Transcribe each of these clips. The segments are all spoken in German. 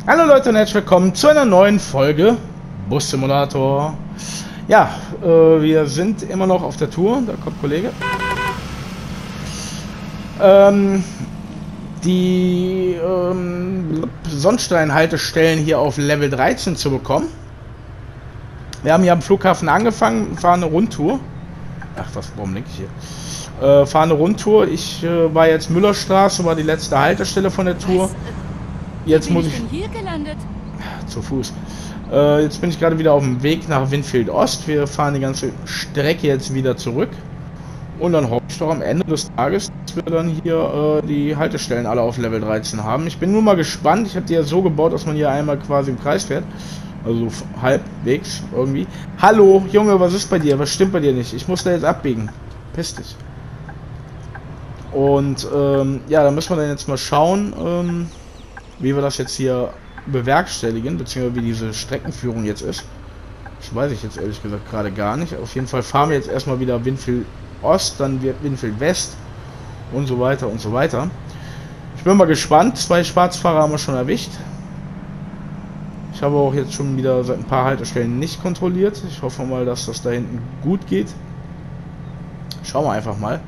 Hallo Leute und herzlich willkommen zu einer neuen Folge Bus Simulator. Ja, wir sind immer noch auf der Tour, da kommt Kollege. Die Sonnenstein-Haltestellen hier auf Level 13 zu bekommen. Wir haben hier am Flughafen angefangen, fahren eine Rundtour. Ach was, warum denke ich hier? Fahren eine Rundtour. Ich war jetzt Müllerstraße, war die letzte Haltestelle von der Tour. Jetzt muss ich hier gelandet. Zu Fuß. Jetzt bin ich gerade wieder auf dem Weg nach Winfield Ost. Wir fahren die ganze Strecke jetzt wieder zurück. Und dann hoffe ich doch am Ende des Tages, dass wir dann hier die Haltestellen alle auf Level 13 haben. Ich bin nur mal gespannt. Ich habe die ja so gebaut, dass man hier einmal quasi im Kreis fährt. Also halbwegs irgendwie. Hallo, Junge, was ist bei dir? Was stimmt bei dir nicht? Ich muss da jetzt abbiegen. Piss dich. Und ja, da müssen wir dann jetzt mal schauen, wie wir das jetzt hier bewerkstelligen, beziehungsweise wie diese Streckenführung jetzt ist. Das weiß ich jetzt ehrlich gesagt gerade gar nicht. Auf jeden Fall fahren wir jetzt erstmal wieder Winfield Ost, dann wird Winfield West und so weiter und so weiter. Ich bin mal gespannt. 2 Schwarzfahrer haben wir schon erwischt. Ich habe auch jetzt schon wieder seit ein paar Haltestellen nicht kontrolliert. Ich hoffe mal, dass das da hinten gut geht. Schauen wir einfach mal.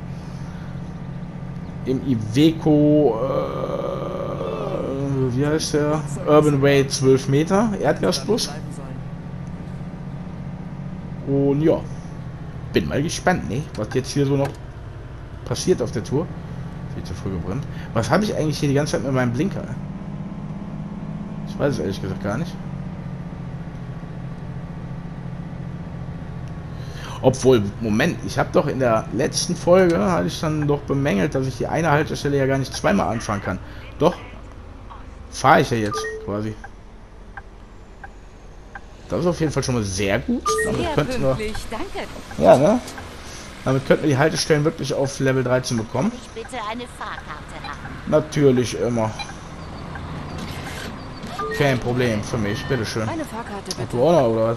Im Iveco wie heißt der? Urban Way 12 Meter, Erdgasbus. Und ja, bin mal gespannt, ne? Was jetzt hier so noch passiert auf der Tour. Viel zu früh gebrannt. Was habe ich eigentlich hier die ganze Zeit mit meinem Blinker? Ich weiß es ehrlich gesagt gar nicht. Obwohl, Moment, ich habe doch in der letzten Folge, hatte ich dann doch bemängelt, dass ich die eine Haltestelle ja gar nicht zweimal anfahren kann. Doch. Fahre ich ja jetzt quasi. Das ist auf jeden Fall schon mal sehr gut. Damit könnten wir, danke. ja, ne? Damit könnten wir die Haltestellen wirklich auf Level 13 bekommen. Ich bitte eine Fahrkarte haben. Natürlich immer. Kein Problem für mich, bitteschön. Eine Fahrkarte bitte. Du auch noch, oder was?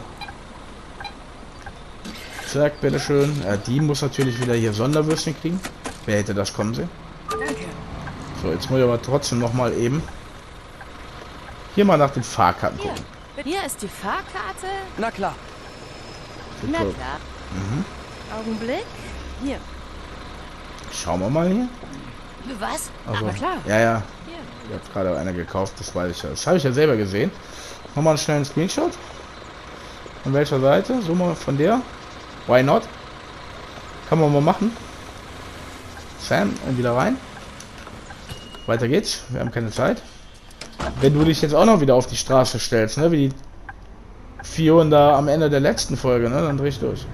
Zack, bitteschön. Ja, die muss natürlich wieder hier Sonderwürstchen kriegen. Wer hätte das kommen sehen? Danke. So, jetzt muss ich aber trotzdem noch mal eben hier mal nach den Fahrkarten gucken. Hier ist die Fahrkarte. Na klar. Na klar. Mhm. Augenblick. Hier. Schauen wir mal hier. Was? Also, Aber klar. ja, ja. Hier. Ich habe gerade einer gekauft, das weiß ich ja. Das habe ich ja selber gesehen. Nochmal einen schnellen Screenshot. Von welcher Seite? So mal von der. Why not? Kann man mal machen. Sam, und wieder rein. Weiter geht's. Wir haben keine Zeit. Wenn du dich jetzt auch noch wieder auf die Straße stellst, ne, wie die Fioren da am Ende der letzten Folge, ne, dann dreh ich durch.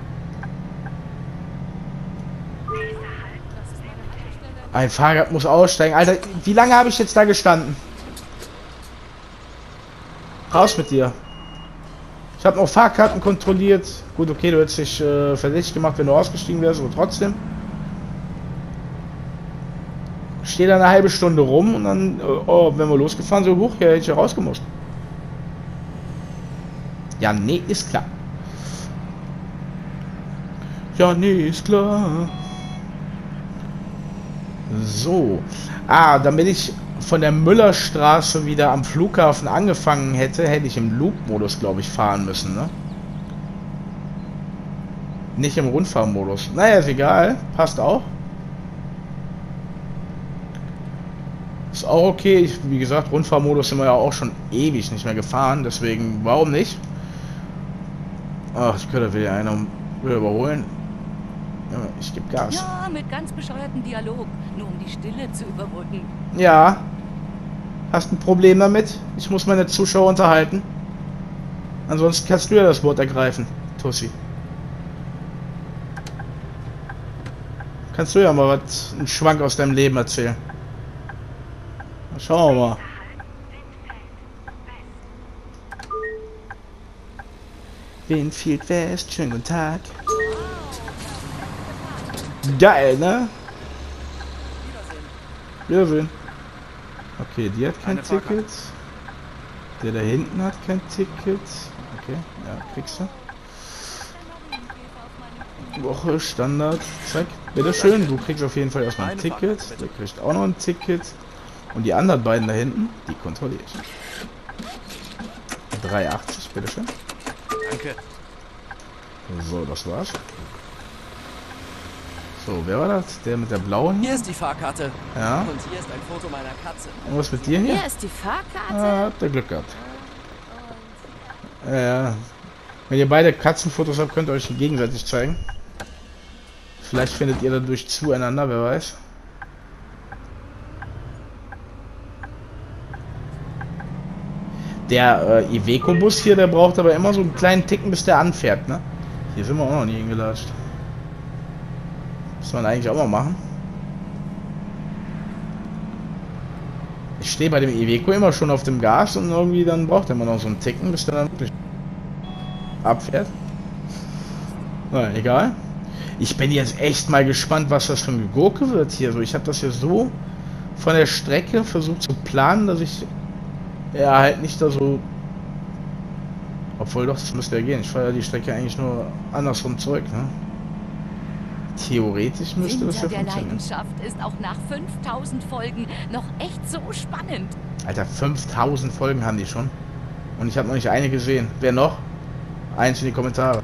Ein Fahrrad muss aussteigen. Alter, wie lange habe ich jetzt da gestanden? Raus mit dir. Ich habe noch Fahrkarten kontrolliert. Gut, okay, du hättest dich verdächtig gemacht, wenn du ausgestiegen wärst, aber trotzdem. Stehe da eine halbe Stunde rum und dann, oh, wenn wir losgefahren sind, hoch, ja, hätte ich ja rausgemusst. Ja, nee, ist klar. Ja, nee, ist klar. So. Ah, damit ich von der Müllerstraße wieder am Flughafen angefangen hätte, hätte ich im Loop-Modus, glaube ich, fahren müssen, ne? Nicht im Rundfahrmodus. Naja, ist egal. Passt auch. Ist auch okay. Wie gesagt, Rundfahrmodus sind wir ja auch schon ewig nicht mehr gefahren. Deswegen, warum nicht? Ach, ich könnte wieder einer wieder überholen. Ja, ich gebe Gas. Ja, mit ganz bescheuerten Dialog. Nur um die Stille zu überbrücken. Ja. Hast ein Problem damit? Ich muss meine Zuschauer unterhalten. Ansonsten kannst du ja das Wort ergreifen, Tussi. Kannst du ja mal was, einen Schwank aus deinem Leben erzählen. Schauen wir mal. Winfield West, schönen guten Tag. Geil, ne? Wiedersehen. Okay, die hat kein Ticket. Der da hinten hat kein Ticket. Okay, ja, kriegst du. Woche, Standard, zack. Bitteschön, du kriegst auf jeden Fall erstmal ein Ticket. Der kriegt auch noch ein Ticket. Und die anderen beiden da hinten, die kontrolliere ich. 3,80, bitteschön. Danke. So, das war's. So, wer war das? Der mit der blauen Hier hier? ist die Fahrkarte. Ja. Und hier ist ein Foto meiner Katze. Und was mit dir hier? Hier ist die Fahrkarte. Ah, habt ihr Glück gehabt. Ja. Wenn ihr beide Katzenfotos habt, könnt ihr euch die gegenseitig zeigen. Vielleicht findet ihr dadurch zueinander, wer weiß. Der Iveco-Bus hier, der braucht aber immer so einen kleinen Ticken, bis der anfährt, ne? Hier sind wir auch noch nie hingelatscht. Muss man eigentlich auch mal machen. Ich stehe bei dem Iveco immer schon auf dem Gas und irgendwie dann braucht er immer noch so einen Ticken, bis der dann wirklich abfährt. Na, egal. Ich bin jetzt echt mal gespannt, was das für ein Gurke wird hier. So, ich habe das hier so von der Strecke versucht zu planen, dass ich ja halt nicht da so... Obwohl doch, das müsste ja gehen. Ich fahre ja die Strecke eigentlich nur andersrum zurück, ne? Theoretisch müsste das ja Winter der funktionieren. Leidenschaft ist auch nach 5000 Folgen noch echt so spannend. Alter, 5000 Folgen haben die schon. Und ich habe noch nicht eine gesehen. Wer noch? Eins in die Kommentare.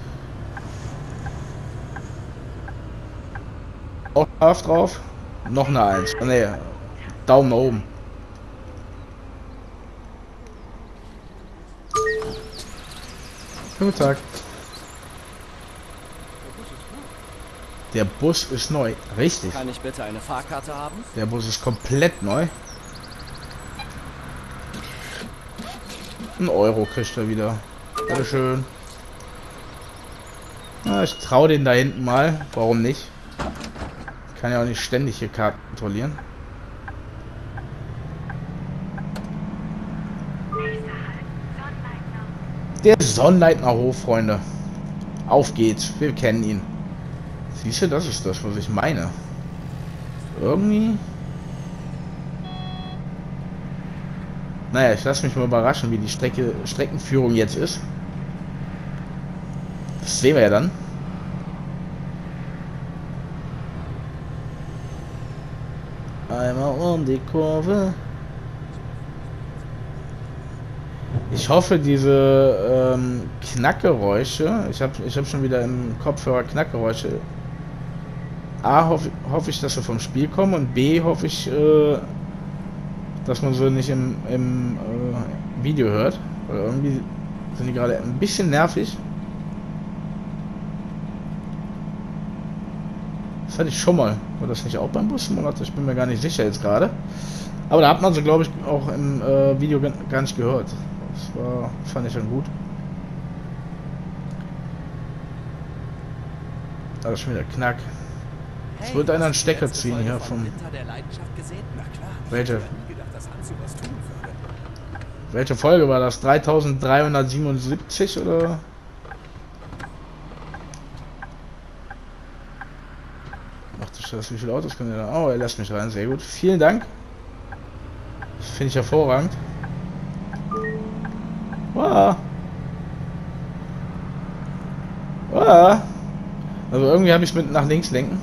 Auch scharf drauf. Noch eine Eins. Ne, Daumen nach oben. Guten Tag. Der Bus ist neu. Richtig. Kann ich bitte eine Fahrkarte haben? Der Bus ist komplett neu. Ein Euro kriegt er wieder. Bitteschön. Na, ich traue den da hinten mal. Warum nicht? Kann ja auch nicht ständig hier Karten kontrollieren. Der Sonnleitner Hof, Freunde. Auf geht's. Wir kennen ihn. Siehst du, das ist das, was ich meine. Irgendwie... Naja, ich lasse mich mal überraschen, wie die Streckenführung jetzt ist. Das sehen wir ja dann. Einmal um die Kurve. Ich hoffe, diese Knackgeräusche, ich hab schon wieder im Kopfhörer Knackgeräusche. A, hoffe ich, dass sie vom Spiel kommen, und B, hoffe ich, dass man so nicht im Video hört. Weil irgendwie sind die gerade ein bisschen nervig. Das hatte ich schon mal. War das nicht auch beim Busmonat? Ich bin mir gar nicht sicher jetzt gerade. Aber da hat man sie, glaube ich, auch im Video gar nicht gehört. Das fand ich schon gut. Da ist schon wieder Knack. Jetzt wird einer einen Stecker ziehen hier vom... Welche? Welche Folge war das? 3377 oder? Ach du Scheiße, wie viele Autos können wir da? Oh, er lässt mich rein, sehr gut. Vielen Dank. Das finde ich hervorragend. Wow. Wow. Also irgendwie habe ich mit nach links lenken.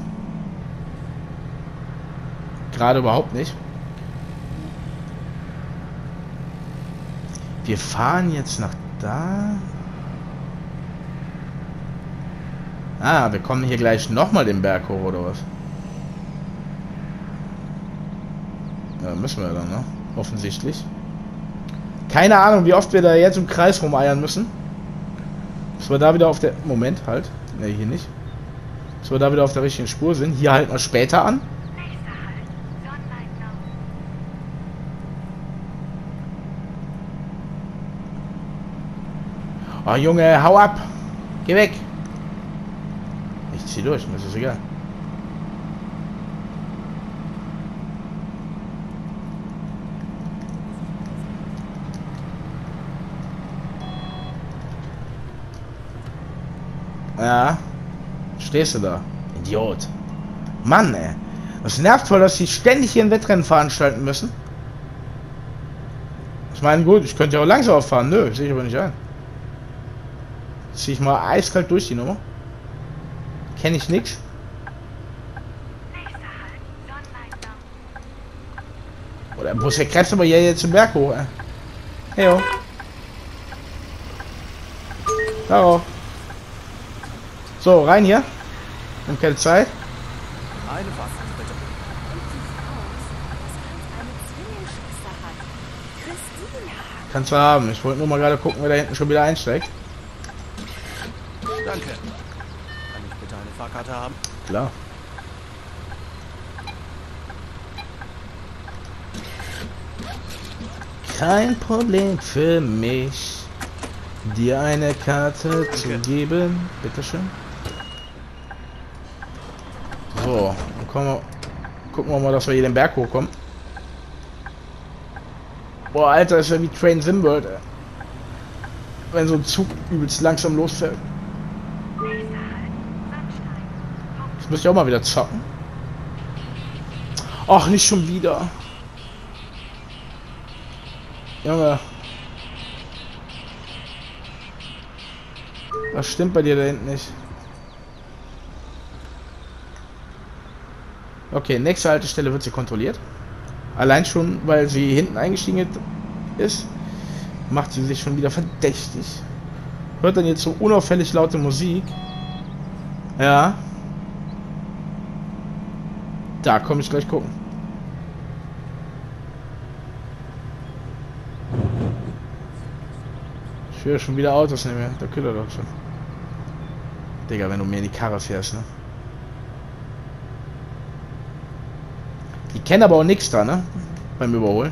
Gerade überhaupt nicht. Wir fahren jetzt nach da. Ah, wir kommen hier gleich nochmal den Berg hoch, oder was? Ja, müssen wir dann, ne? Offensichtlich. Keine Ahnung, wie oft wir da jetzt im Kreis rumeiern müssen. Bis wir da wieder auf der... Moment, halt. Ne, hier nicht. Bis wir da wieder auf der richtigen Spur sind. Hier halten wir später an. Oh Junge, hau ab! Geh weg! Ich zieh durch, mir ist es egal. Ja, stehst du da? Idiot. Mann, ey. Das nervt voll, dass sie ständig hier ein Wettrennen veranstalten müssen. Ich meine, gut, ich könnte ja auch langsam fahren. Nö, sehe ich aber nicht ein. Zieh ich mal eiskalt durch die Nummer. Kenne ich nix. Oh, der Bus, der krebst aber hier jetzt den Berg hoch, ey. Heyo. Darauf. So, rein hier. Wir haben keine Zeit. Eine Fahrkarte, bitte. Kannst du haben. Ich wollte nur mal gerade gucken, wer da hinten schon wieder einsteigt. Danke. Kann ich bitte eine Fahrkarte haben? Klar. Kein Problem für mich, dir eine Karte zu geben. Bitteschön. So, dann gucken wir mal, dass wir hier den Berg hochkommen. Boah, Alter, ist ja wie Train Sim World, ey. Wenn so ein Zug übelst langsam losfährt. Das müsste ich auch mal wieder zocken. Ach, nicht schon wieder. Junge. Was stimmt bei dir da hinten nicht? Okay, nächste Haltestelle wird sie kontrolliert. Allein schon, weil sie hinten eingestiegen ist, macht sie sich schon wieder verdächtig. Hört dann jetzt so unauffällig laute Musik. Ja. Da komme ich gleich gucken. Ich höre schon wieder Autos nicht mehr. Der Killer doch schon. Digga, wenn du mir in die Karre fährst, ne? Die kennen aber auch nichts da, ne? Beim Überholen.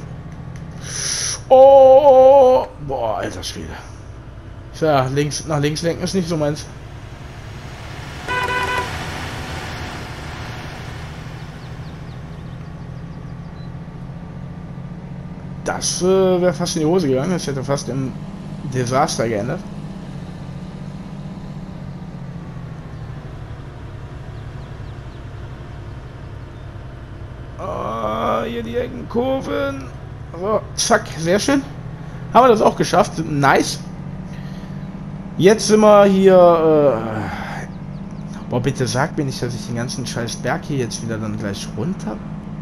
Oh! Boah, alter Schwede. Ja, nach links lenken ist nicht so meins. Das wäre fast in die Hose gegangen. Das hätte fast im Desaster geändert. Oh, hier die Eckenkurven. So, zack, sehr schön. Haben wir das auch geschafft. Nice. Jetzt sind wir hier. Boah, bitte sag mir nicht, dass ich den ganzen scheiß Berg hier jetzt wieder dann gleich runter.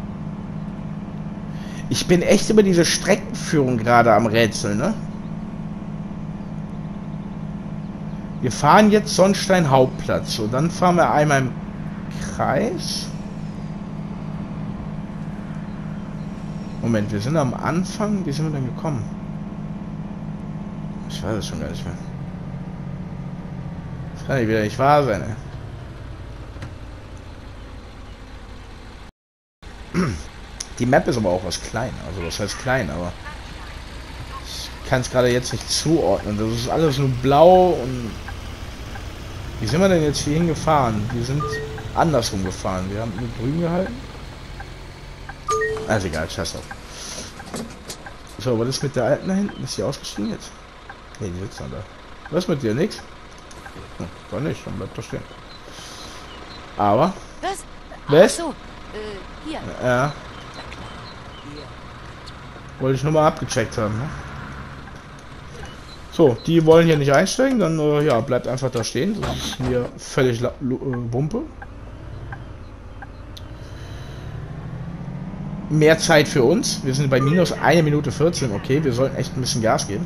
Ich bin echt über diese Streckenführung gerade am Rätseln, ne? Wir fahren jetzt Sonnstein Hauptplatz. So, dann fahren wir einmal im Kreis. Moment, wir sind am Anfang. Wie sind wir denn gekommen? Ich weiß es schon gar nicht mehr. Das kann ja wieder nicht wahr sein, ey. Die Map ist aber auch was klein. Also was heißt klein, aber ich kann es gerade jetzt nicht zuordnen. Das ist alles nur blau und... Wie sind wir denn jetzt hier hingefahren? Wir sind andersrum gefahren. Wir haben mit grün gehalten. Also egal, scheiß drauf. So, was ist mit der alten da hinten? Ist die ausgestiegen jetzt? Ne, die sitzt dann da. Was ist mit dir? Nix? Hm, doch nicht, dann bleibt doch stehen. Aber... Was? Was? Ach so, hier. Ja. Wollte ich nur mal abgecheckt haben, ne? So, die wollen hier nicht einsteigen, dann ja, bleibt einfach da stehen. Das ist mir völlig Wumpe. Mehr Zeit für uns. Wir sind bei minus 1 Minute 14. Okay, wir sollten echt ein bisschen Gas geben.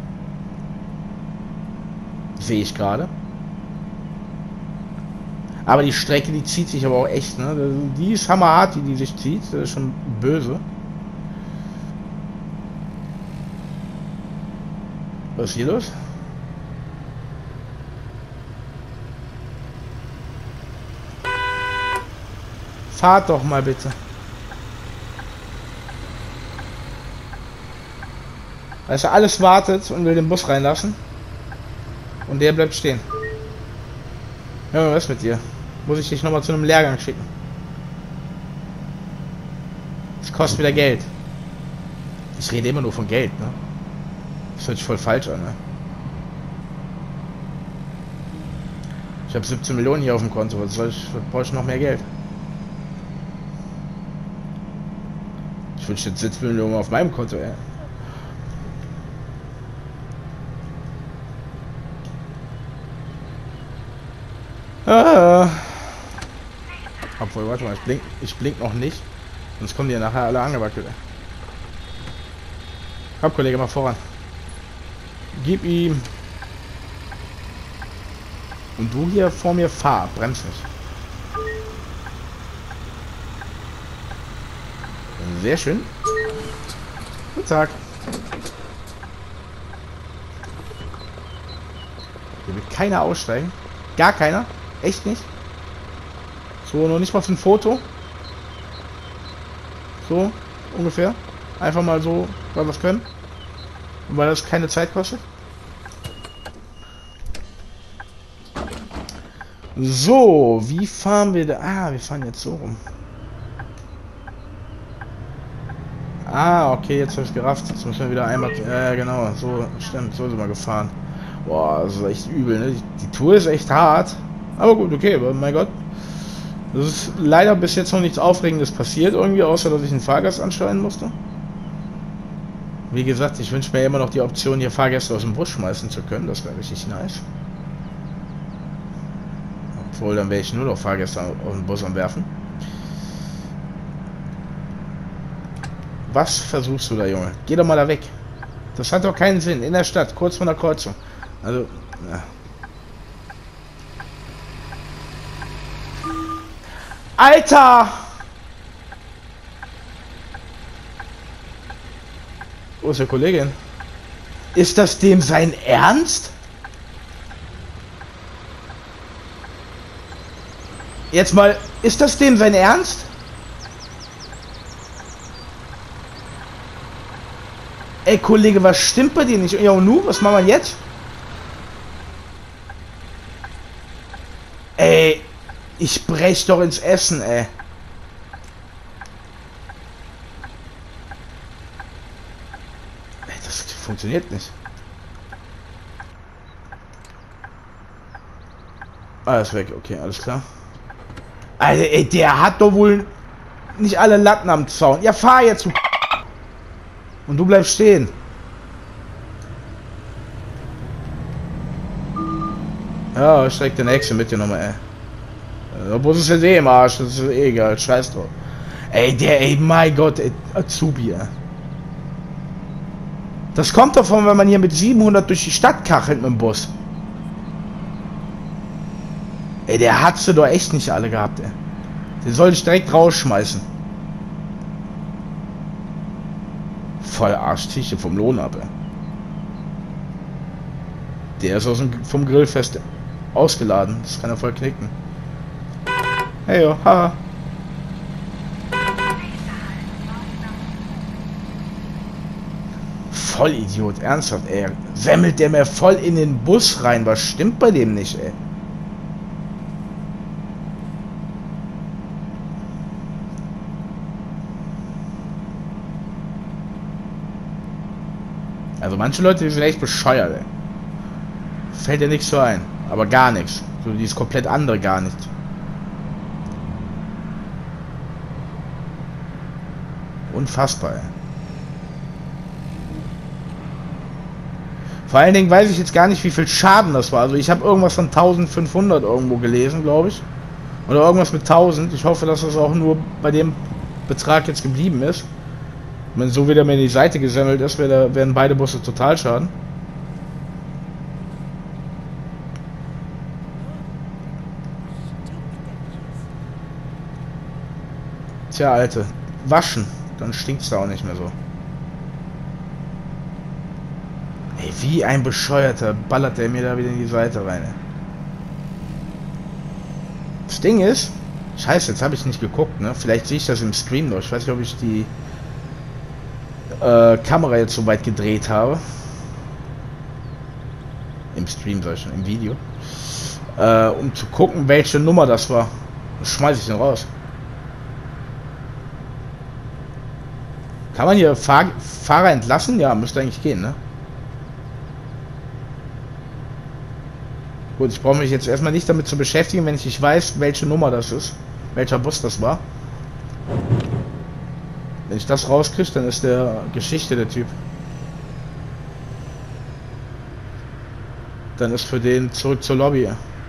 Sehe ich gerade. Aber die Strecke, die zieht sich aber auch echt, ne? Die ist hammerhart, die sich zieht. Das ist schon böse. Was ist hier los? Fahrt doch mal bitte. Weißt du, alles wartet und will den Bus reinlassen. Und der bleibt stehen. Ja, was ist mit dir? Muss ich dich nochmal zu einem Lehrgang schicken? Das kostet wieder Geld. Ich rede immer nur von Geld, ne? Das hört sich voll falsch an, ne? Ich habe 17 Millionen hier auf dem Konto. Was brauche ich noch mehr Geld? Ich wünsche jetzt 17 Millionen auf meinem Konto, ey. Obwohl, warte mal, ich blink noch nicht. Sonst kommen die ja nachher alle angewackelt. Komm, Kollege, mal voran. Gib ihm. Und du hier vor mir fahr, bremst nicht. Sehr schön. Guten Tag. Hier will keiner aussteigen. Gar keiner? Echt nicht? So, noch nicht mal für ein Foto. So, ungefähr. Einfach mal so, weil wir es können. Und weil das keine Zeit kostet. So, wie fahren wir da? Ah, wir fahren jetzt so rum. Ah, okay, jetzt habe ich gerafft. Jetzt müssen wir wieder einmal... genau, so, stimmt, so sind wir gefahren. Boah, das ist echt übel, ne? Die Tour ist echt hart. Aber gut, okay, aber mein Gott. Das ist leider bis jetzt noch nichts Aufregendes passiert irgendwie, außer dass ich einen Fahrgast ansteuern musste. Wie gesagt, ich wünsche mir immer noch die Option, hier Fahrgäste aus dem Bus schmeißen zu können. Das wäre richtig nice. Obwohl, dann wäre ich nur noch Fahrgäste aus dem Bus am Werfen. Was versuchst du da, Junge? Geh doch mal da weg. Das hat doch keinen Sinn. In der Stadt, kurz vor der Kreuzung. Also, ja. Alter! Wo ist der Kollegin? Ist das dem sein Ernst? Jetzt mal, ist das dem sein Ernst? Ey, Kollege, was stimmt bei dir nicht? Ja, und nu, was machen wir jetzt? Ey, ich brech doch ins Essen, ey. Ey, das funktioniert nicht. Alles weg, okay, alles klar. Alter, ey, der hat doch wohl nicht alle Latten am Zaun. Ja, fahr jetzt, du. Und du bleibst stehen. Ja, steig den nächsten mit dir nochmal, ey. Der Bus ist jetzt eh im Arsch, das ist eh egal, scheiß drauf. Ey, mein Gott, ey, Azubi, ey. Das kommt davon, wenn man hier mit 700 durch die Stadt kachelt mit dem Bus. Ey, der hat sie doch echt nicht alle gehabt, ey. Den soll ich direkt rausschmeißen. Voll Arschtische vom Lohn ab, ey. Der ist vom Grillfest ausgeladen. Das kann er voll knicken. Hey, yo, haha. Vollidiot, ernsthaft, ey. Semmelt der mir voll in den Bus rein. Was stimmt bei dem nicht, ey? Also manche Leute, die sind echt bescheuert, ey. Fällt dir nichts so ein. Aber gar nichts. So dieses komplett andere gar nicht. Unfassbar, ey. Vor allen Dingen weiß ich jetzt gar nicht, wie viel Schaden das war. Also ich habe irgendwas von 1500 irgendwo gelesen, glaube ich. Oder irgendwas mit 1000. Ich hoffe, dass das auch nur bei dem Betrag jetzt geblieben ist. Wenn so wieder mir in die Seite gesemmelt ist, werden beide Busse total schaden. Tja, Alte. Waschen. Dann stinkt's da auch nicht mehr so. Ey, wie ein Bescheuerter ballert der mir da wieder in die Seite rein. Ey. Das Ding ist... Scheiße, jetzt habe ich nicht geguckt, ne? Vielleicht sehe ich das im Stream noch. Ich weiß nicht, ob ich die Kamera jetzt so weit gedreht habe. Im Stream, sag ich schon, im Video. Um zu gucken, welche Nummer das war. Das schmeiße ich den raus. Kann man hier Fahrer entlassen? Ja, müsste eigentlich gehen, ne? Gut, ich brauche mich jetzt erstmal nicht damit zu beschäftigen, wenn ich nicht weiß, welche Nummer das ist. Welcher Bus das war. Wenn ich das rauskriege, dann ist der Geschichte der Typ. Dann ist für den zurück zur Lobby.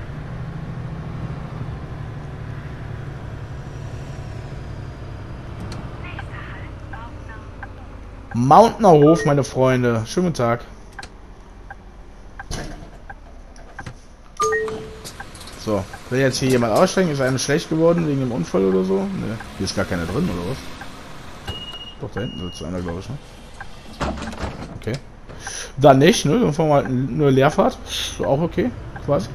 Mountner Hof, meine Freunde. Schönen guten Tag. So, will jetzt hier jemand aussteigen? Ist einem schlecht geworden wegen dem Unfall oder so? Ne, hier ist gar keiner drin, oder was? Doch, da hinten sitzt einer, glaube ich, ne? Okay. Dann nicht, ne? Dann fahren wir halt nur Leerfahrt. Ist auch okay, quasi.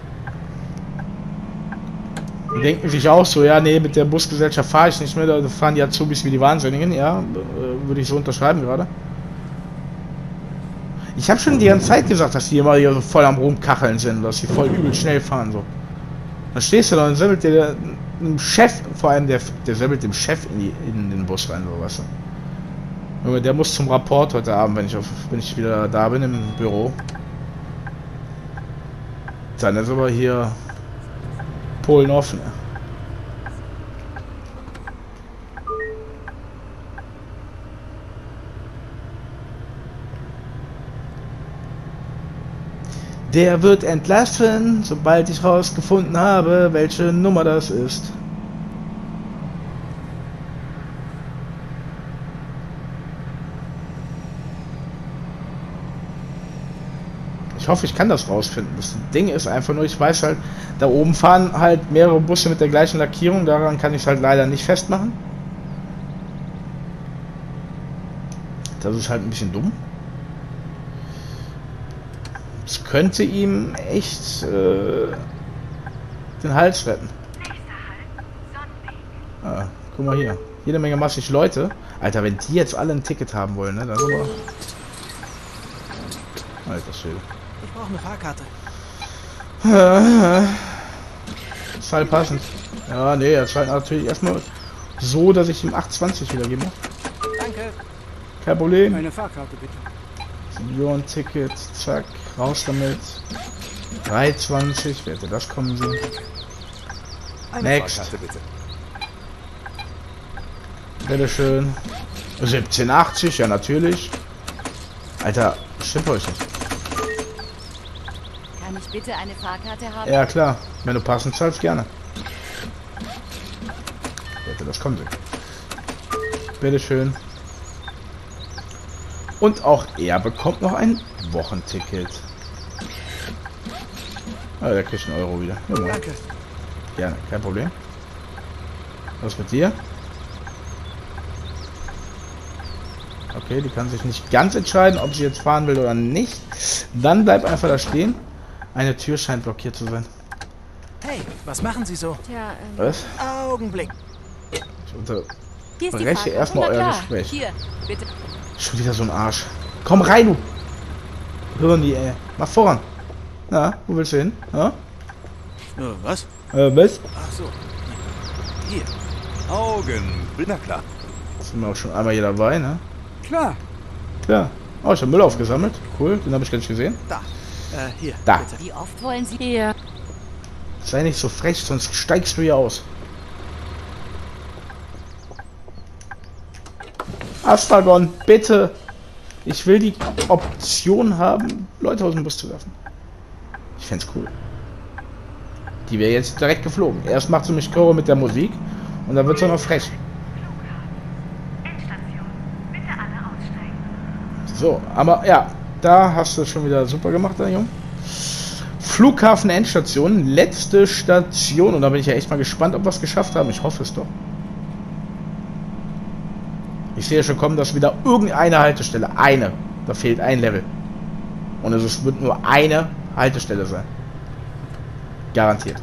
Die denken sich auch so, ja, nee, mit der Busgesellschaft fahre ich nicht mehr, da fahren die Azubis wie die Wahnsinnigen, ja, würde ich so unterschreiben gerade. Ich habe schon die ganze Zeit gesagt, dass die immer hier so voll am Rumkacheln sind, dass sie voll übel schnell fahren, so. Dann stehst du da und semmelt dir dem Chef, vor allem der semmelt dem Chef in den Bus rein, so, weißt du. Der muss zum Rapport heute Abend, wenn ich wieder da bin im Büro. Dann ist aber hier Polen offen. Der wird entlassen, sobald ich rausgefunden habe, welche Nummer das ist. Ich hoffe, ich kann das rausfinden. Das Ding ist einfach nur, ich weiß halt, da oben fahren halt mehrere Busse mit der gleichen Lackierung. Daran kann ich es halt leider nicht festmachen. Das ist halt ein bisschen dumm. Das könnte ihm echt den Hals retten. Ah, guck mal hier. Jede Menge massig Leute. Alter, wenn die jetzt alle ein Ticket haben wollen, ne? Dann aber. Alter Schwede. Ich brauche eine Fahrkarte. Ist halt passend. Ja, nee, jetzt halt natürlich erstmal so, dass ich ihm 8,20 wieder gebe. Danke. Kein Problem. Eine Fahrkarte bitte. Senioren-Ticket, zack, raus damit. 3,20, wer hätte das kommen sehen? Eine Next. Fahrkarte bitte. Bitteschön. 17,80, ja natürlich. Alter, stimmt euch nicht. Kann ich bitte eine Fahrkarte haben? Ja klar, wenn du passend zahlst, gerne. Wer hätte das kommen sehen? Bitteschön. Und auch er bekommt noch ein Wochenticket. Ah, der kriegt einen Euro wieder. Ja, Danke. gerne, kein Problem. Was mit dir? Okay, die kann sich nicht ganz entscheiden, ob sie jetzt fahren will oder nicht. Dann bleib einfach da stehen. Eine Tür scheint blockiert zu sein. Hey, was machen Sie so? Tja, Was? Augenblick. Ich hier ist die unterbreche Fahrkarte. erstmal Na euer klar. Gespräch. Hier, bitte. Schon wieder so ein Arsch. Komm rein, du! Hirni, ey. Mach voran. Na, wo willst du hin? Ja? Was? Was? Ach so. Hier. Augen. Na klar. Sind wir auch schon einmal hier dabei, ne? Klar. Klar. Oh, ich habe Müll aufgesammelt. Cool, den habe ich gar nicht gesehen. Da. Hier. Da. Bitte. Wie oft wollen Sie hier? Sei nicht so frech, sonst steigst du hier aus. Astragon, bitte! Ich will die Option haben, Leute aus dem Bus zu werfen. Ich fänd's cool. Die wäre jetzt direkt geflogen. Erst macht sie mich Choro mit der Musik und dann wird sie noch frech. So, aber ja, da hast du schon wieder super gemacht, der Junge. Flughafen Endstation, letzte Station. Und da bin ich ja echt mal gespannt, ob wir es geschafft haben. Ich hoffe es doch. Ich sehe schon kommen, dass wieder irgendeine Haltestelle, eine, da fehlt ein Level. Und es wird nur eine Haltestelle sein. Garantiert.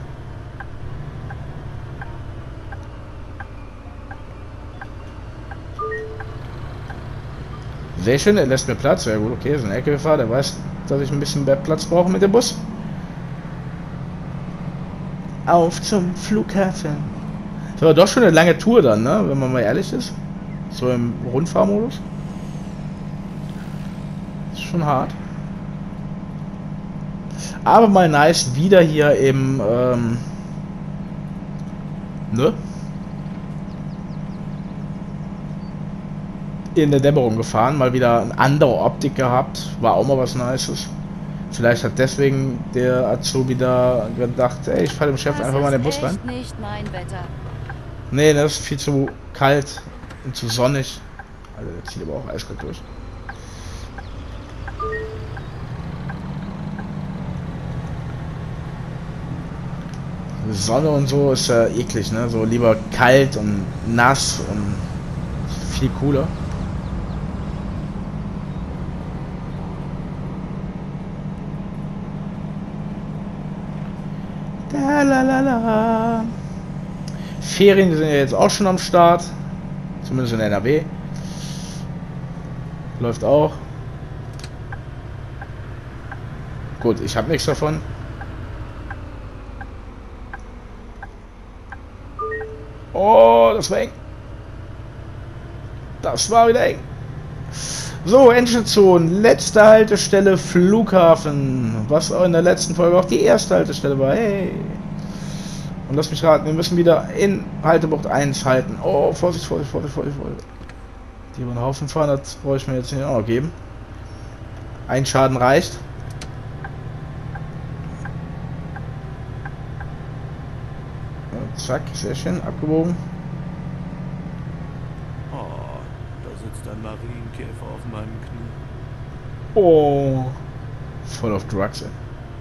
Sehr schön, er lässt mir Platz. Ja gut, okay, ist ein LKW-Fahrer, der weiß, dass ich ein bisschen mehr Platz brauche mit dem Bus. Auf zum Flughafen. Das war doch schon eine lange Tour dann, ne? Wenn man mal ehrlich ist. So im Rundfahrmodus. Ist schon hart. Aber mal nice, wieder hier im, ne? In der Dämmerung gefahren, mal wieder eine andere Optik gehabt, war auch mal was Nices. Vielleicht hat deswegen der Azubi da gedacht, ey, ich fahre dem Chef einfach mal in den Bus rein. Das ist nicht mein Wetter. Nee, das ist viel zu kalt und zu sonnig. Also der zieht aber auch eiskalt durch. Sonne und so ist ja eklig, ne? So lieber kalt und nass und viel cooler. Da la la la. Ferien sind ja jetzt auch schon am Start. Zumindest in NRW. Läuft auch. Gut, ich habe nichts davon. Oh, das war eng. Das war wieder eng. So, Endstation, letzte Haltestelle Flughafen. Was auch in der letzten Folge auch die erste Haltestelle war. Hey. Und lass mich raten, wir müssen wieder in Haltebucht 1 halten. Oh, Vorsicht, Vorsicht, Vorsicht, Vorsicht, Vorsicht. Die über den Haufen fahren, das brauche ich mir jetzt nicht auch noch geben. Ein Schaden reicht. Zack, sehr schön, abgebogen. Oh, da sitzt ein Marienkäfer auf meinem Knie. Oh, voll auf Drugs, ey.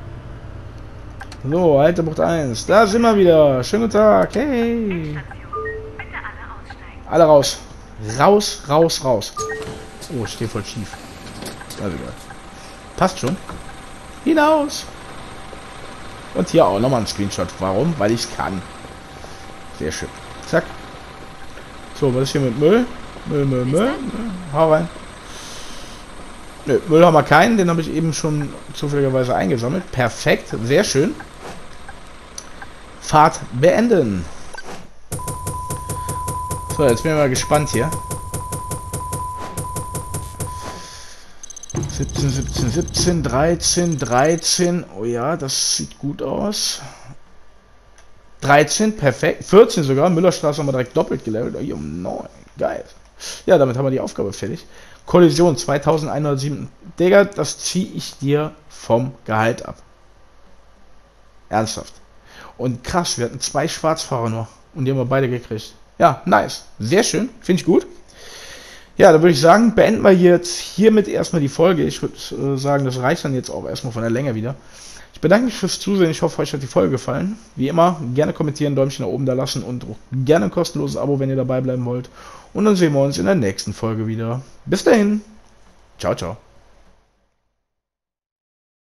So, Haltebucht 1, da sind wir wieder. Schönen guten Tag, hey. Alle raus. Raus, raus, raus. Oh, ich stehe voll schief. Also egal. Passt schon. Hinaus. Und hier auch nochmal ein Screenshot. Warum? Weil ich es kann. Sehr schön. Zack. So, was ist hier mit Müll? Müll. Hau rein. Nö, Müll haben wir keinen. Den habe ich eben schon zufälligerweise eingesammelt. Perfekt. Sehr schön. Fahrt beenden. So, jetzt bin ich mal gespannt hier. 17, 13. Oh ja, das sieht gut aus. 13, perfekt. 14 sogar. Müllerstraße haben wir direkt doppelt gelevelt. Oh, 9. Geil. Ja, damit haben wir die Aufgabe fertig. Kollision 2107. Digga, das ziehe ich dir vom Gehalt ab. Ernsthaft. Und krass, wir hatten 2 Schwarzfahrer nur. Und die haben wir beide gekriegt. Ja, nice. Sehr schön. Finde ich gut. Ja, da würde ich sagen, beenden wir jetzt hiermit erstmal die Folge. Ich würde sagen, das reicht dann jetzt auch erstmal von der Länge wieder. Ich bedanke mich fürs Zusehen. Ich hoffe, euch hat die Folge gefallen. Wie immer, gerne kommentieren, Däumchen nach oben da lassen und auch gerne ein kostenloses Abo, wenn ihr dabei bleiben wollt. Und dann sehen wir uns in der nächsten Folge wieder. Bis dahin. Ciao, ciao.